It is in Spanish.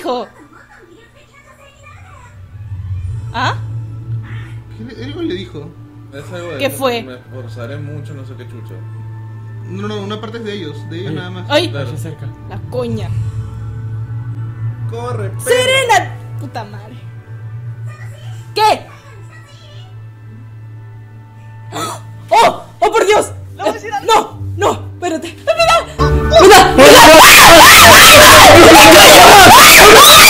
dijo? ¿Ah? Algo le dijo. Es algo de ¿Qué fue? Me esforzaré mucho, no sé qué chucho. No, una parte es de ellos nada más. ¡Ay! Claro. Se acerca. La coña. ¡Corre, perro! ¡Serena! Puta madre. ¿Qué? ¡Oh! ¡Oh, por Dios! ¡No! ¡No! ¡Espérate! ¡Espera!